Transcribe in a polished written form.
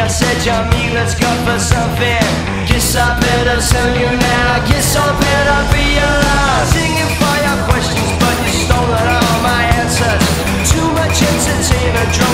I said, Jamie, let's go for something. Guess I better tell you now. Guess I better be alive. Singing for your questions, but you stole all my answers. Too much entertainment.